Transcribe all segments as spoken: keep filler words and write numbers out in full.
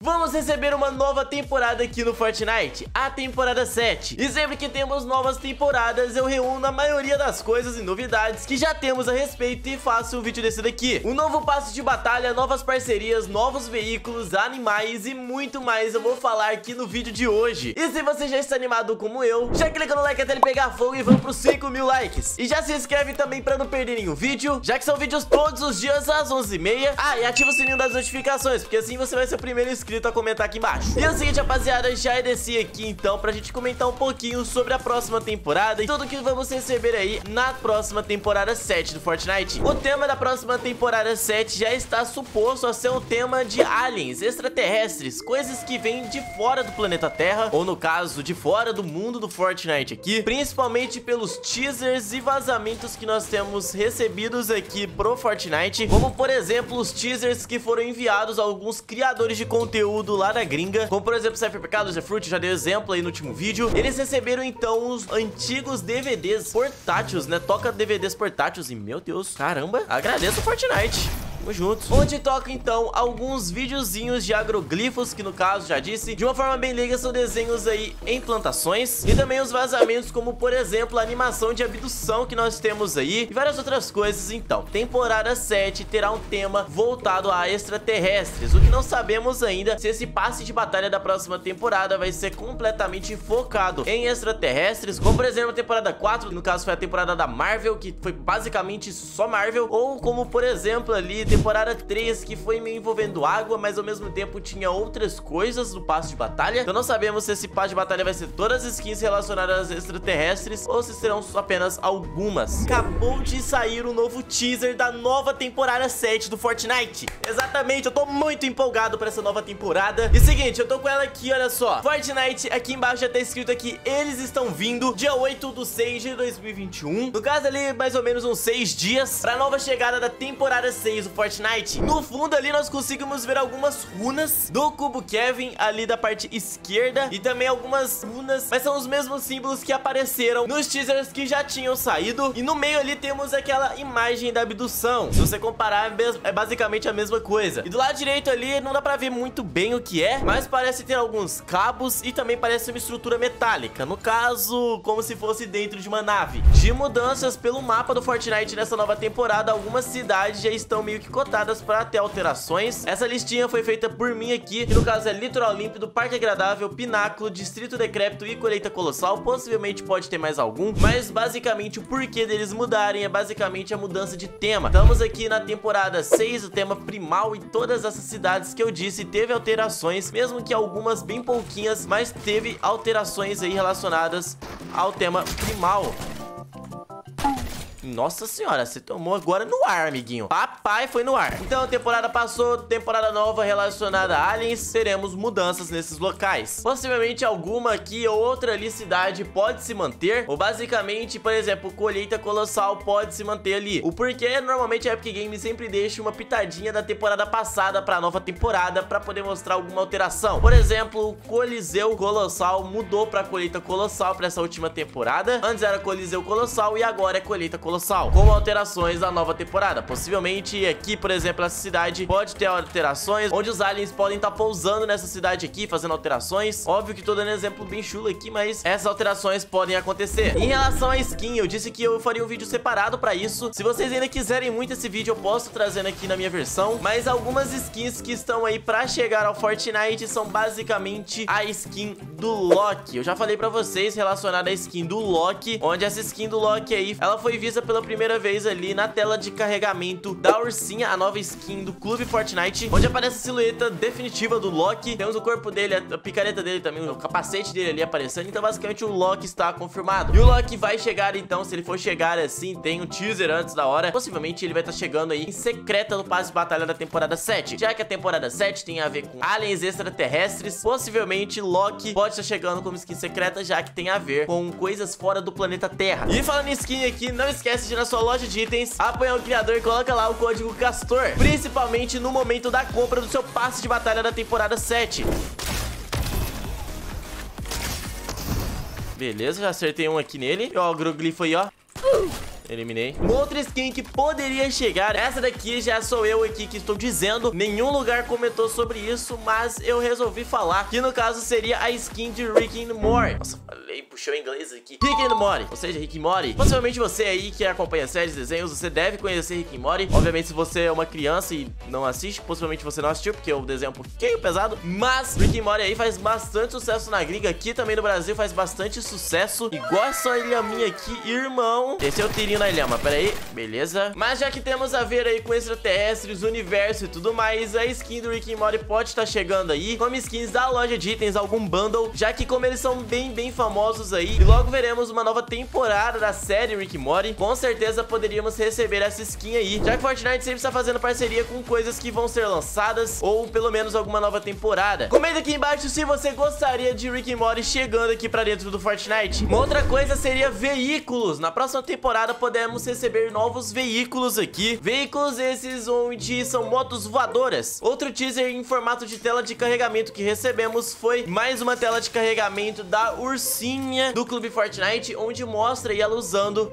vamos receber uma nova temporada aqui no Fortnite, a temporada sete. E sempre que temos novas temporadas, eu reúno a maioria das coisas e novidades que já temos a respeito e faço um vídeo desse daqui. Um novo passe de batalha, novas parcerias, novos veículos, animais e muito mais eu vou falar aqui no vídeo de hoje. E se você já está animado como eu, já clica no like até ele pegar fogo e vamos para os cinco mil likes. E já se inscreve também para não perder nenhum vídeo, já que são vídeos todos os dias às onze e meia. Ah, e ativa o sininho das notificações, porque assim você vai ser o primeiro inscrito a comentar aqui embaixo. E é o seguinte, rapaziada, já desci aqui então pra gente comentar um pouquinho sobre a próxima temporada e tudo que vamos receber aí na próxima temporada sete do Fortnite. O tema da próxima temporada sete já está suposto a ser um tema de aliens, extraterrestres, coisas que vêm de fora do planeta Terra, ou no caso, de fora do mundo do Fortnite aqui, principalmente pelos teasers e vazamentos que nós temos recebidos aqui pro Fortnite, como por exemplo os teasers que foram enviados a alguns criadores de conteúdo lá da gringa, como por exemplo o CypherPK, Loserfruit, já dei exemplo aí no último vídeo. Eles receberam então os antigos D V Ds portáteis, né, toca D V Ds portáteis e meu Deus, caramba, agradeço o Fortnite. Juntos, onde toca então alguns videozinhos de agroglifos, que no caso já disse, de uma forma bem leiga são desenhos aí em plantações, e também os vazamentos como por exemplo a animação de abdução que nós temos aí e várias outras coisas. Então, temporada sete terá um tema voltado a extraterrestres, o que não sabemos ainda se esse passe de batalha da próxima temporada vai ser completamente focado em extraterrestres, como por exemplo a temporada quatro, no caso foi a temporada da Marvel, que foi basicamente só Marvel, ou como por exemplo ali temporada três, que foi meio envolvendo água, mas ao mesmo tempo tinha outras coisas no passe de batalha. Então não sabemos se esse passe de batalha vai ser todas as skins relacionadas a extraterrestres ou se serão apenas algumas. Acabou de sair um novo teaser da nova temporada sete do Fortnite. Exatamente, eu tô muito empolgado pra essa nova temporada. E seguinte, eu tô com ela aqui, olha só. Fortnite, aqui embaixo já tá escrito aqui, eles estão vindo dia oito do seis de dois mil e vinte e um. No caso ali, mais ou menos uns seis dias pra nova chegada da temporada seis do Fortnite. Fortnite. No fundo ali nós conseguimos ver algumas runas do cubo Kevin ali da parte esquerda e também algumas runas, mas são os mesmos símbolos que apareceram nos teasers que já tinham saído. E no meio ali temos aquela imagem da abdução. Se você comparar, é basicamente a mesma coisa. E do lado direito ali não dá pra ver muito bem o que é, mas parece ter alguns cabos e também parece uma estrutura metálica, no caso como se fosse dentro de uma nave. De mudanças pelo mapa do Fortnite nessa nova temporada, algumas cidades já estão meio que cotadas para ter alterações. Essa listinha foi feita por mim aqui, que no caso é Litoral Límpido, Parque Agradável, Pináculo, Distrito Decrépito e Colheita Colossal. Possivelmente pode ter mais algum, mas basicamente o porquê deles mudarem é basicamente a mudança de tema. Estamos aqui na temporada seis, o tema primal, e todas essas cidades que eu disse teve alterações, mesmo que algumas bem pouquinhas, mas teve alterações aí relacionadas ao tema primal. Nossa senhora, você tomou agora no ar, amiguinho. Papai foi no ar. Então a temporada passou, temporada nova relacionada a aliens, teremos mudanças nesses locais. Possivelmente alguma aqui ou outra ali cidade pode se manter, ou basicamente, por exemplo, Colheita Colossal pode se manter ali. O porquê, normalmente a Epic Games sempre deixa uma pitadinha da temporada passada pra nova temporada, pra poder mostrar alguma alteração. Por exemplo, o Coliseu Colossal mudou pra Colheita Colossal pra essa última temporada. Antes era Coliseu Colossal e agora é Colheita Colossal, com alterações da nova temporada. Possivelmente aqui, por exemplo, essa cidade pode ter alterações, onde os aliens podem estar pousando nessa cidade aqui, fazendo alterações. Óbvio que tô dando um exemplo bem chulo aqui, mas essas alterações podem acontecer. Em relação à skin, eu disse que eu faria um vídeo separado pra isso. Se vocês ainda quiserem muito esse vídeo, eu posso trazendo aqui na minha versão, mas algumas skins que estão aí pra chegar ao Fortnite são basicamente a skin do Loki. Eu já falei pra vocês relacionada à skin do Loki, onde essa skin do Loki aí, ela foi vista pela primeira vez ali na tela de carregamento da ursinha, a nova skin do Clube Fortnite, onde aparece a silhueta definitiva do Loki. Temos o corpo dele, a picareta dele também, o capacete dele ali aparecendo. Então basicamente o Loki está confirmado. E o Loki vai chegar então, se ele for chegar assim, tem um teaser antes da hora, possivelmente ele vai estar chegando aí em secreta no passe de batalha da temporada sete. Já que a temporada sete tem a ver com aliens extraterrestres, possivelmente Loki pode estar chegando como skin secreta, já que tem a ver com coisas fora do planeta Terra. E falando em skin aqui, não esquece esquece de ir na sua loja de itens, apoiar o criador e coloca lá o código Castor, principalmente no momento da compra do seu passe de batalha da temporada sete. Beleza, já acertei um aqui nele. E ó, o agroglifo aí, ó. eliminei. Uma outra skin que poderia chegar, essa daqui já sou eu aqui que estou dizendo. Nenhum lugar comentou sobre isso, mas eu resolvi falar, que no caso seria a skin de Rick and Morty. Nossa, falei, puxou em inglês aqui. Rick and Morty, ou seja, Rick and Morty. Possivelmente você aí que acompanha séries e desenhos, você deve conhecer Rick and Morty. Obviamente, se você é uma criança e não assiste, possivelmente você não assistiu, porque o desenho é um pouquinho pesado. Mas Rick and Morty aí faz bastante sucesso na gringa, aqui também no Brasil faz bastante sucesso. Igual essa ilhaminha aqui, irmão. Esse é o tirinho na ilhama, pera aí, beleza. Mas já que temos a ver aí com extraterrestres, universo e tudo mais, a skin do Rick and Morty pode estar chegando aí como skins da loja de itens, algum bundle, já que como eles são bem, bem famosos aí, e logo veremos uma nova temporada da série Rick and Morty, com certeza poderíamos receber essa skin aí, já que Fortnite sempre está fazendo parceria com coisas que vão ser lançadas, ou pelo menos alguma nova temporada. Comenta aqui embaixo se você gostaria de Rick and Morty chegando aqui pra dentro do Fortnite. Uma outra coisa seria veículos. Na próxima temporada podemos receber novos veículos aqui. Veículos esses onde são motos voadoras. Outro teaser em formato de tela de carregamento que recebemos foi mais uma tela de carregamento da ursinha do Clube Fortnite, onde mostra aí ela usando...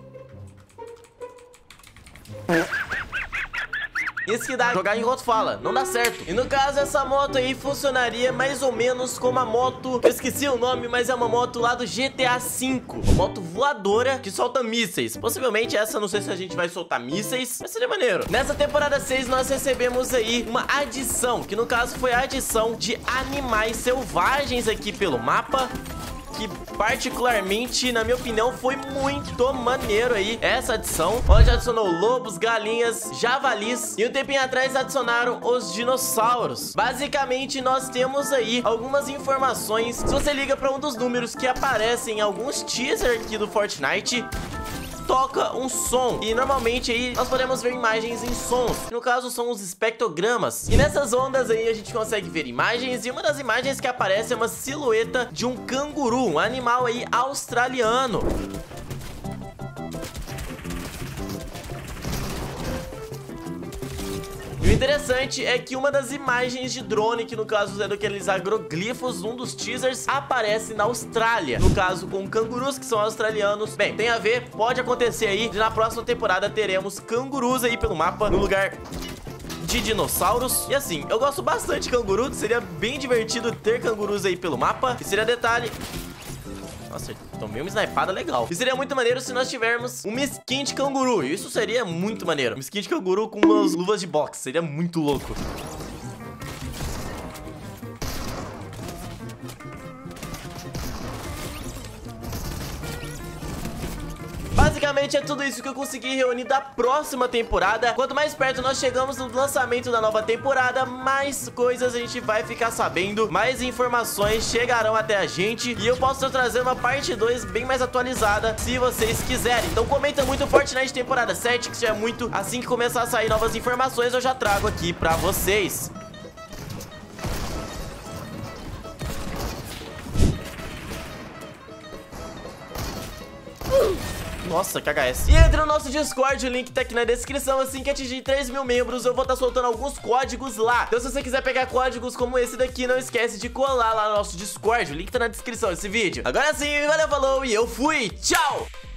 Isso que dá jogar enquanto fala, não dá certo. E no caso, essa moto aí funcionaria mais ou menos como a moto, eu esqueci o nome, mas é uma moto lá do G T A cinco. Uma moto voadora que solta mísseis. Possivelmente essa, não sei se a gente vai soltar mísseis, mas seria maneiro. Nessa temporada seis nós recebemos aí uma adição, que no caso foi a adição de animais selvagens aqui pelo mapa, que particularmente, na minha opinião, foi muito maneiro aí essa adição, onde adicionou lobos, galinhas, javalis, e um tempinho atrás adicionaram os dinossauros. Basicamente, nós temos aí algumas informações. Se você liga para um dos números que aparecem em alguns teasers aqui do Fortnite, toca um som, e normalmente aí nós podemos ver imagens em sons, no caso são os espectrogramas, e nessas ondas aí a gente consegue ver imagens, e uma das imagens que aparece é uma silhueta de um canguru, um animal aí australiano. E o interessante é que uma das imagens de drone, que no caso é daqueles agroglifos, um dos teasers, aparece na Austrália. No caso, com cangurus que são australianos. Bem, tem a ver, pode acontecer aí, de na próxima temporada teremos cangurus aí pelo mapa, no lugar de dinossauros. E assim, eu gosto bastante de canguru, seria bem divertido ter cangurus aí pelo mapa. E seria detalhe... Nossa, tomei uma snipada legal. E seria muito maneiro se nós tivermos uma skin de canguru. Isso seria muito maneiro. Uma skin de canguru com umas luvas de boxe. Seria muito louco. Basicamente é tudo isso que eu consegui reunir da próxima temporada. Quanto mais perto nós chegamos do lançamento da nova temporada, mais coisas a gente vai ficar sabendo, mais informações chegarão até a gente, e eu posso trazer uma parte dois bem mais atualizada, se vocês quiserem. Então comenta muito Fortnite temporada sete, que já é muito. Assim que começar a sair novas informações, eu já trago aqui pra vocês. Nossa, que H S. E entre no nosso Discord, o link tá aqui na descrição. Assim que atingir três mil membros, eu vou estar tá soltando alguns códigos lá. Então se você quiser pegar códigos como esse daqui, não esquece de colar lá no nosso Discord. O link tá na descrição desse vídeo. Agora sim, valeu, falou e eu fui. Tchau!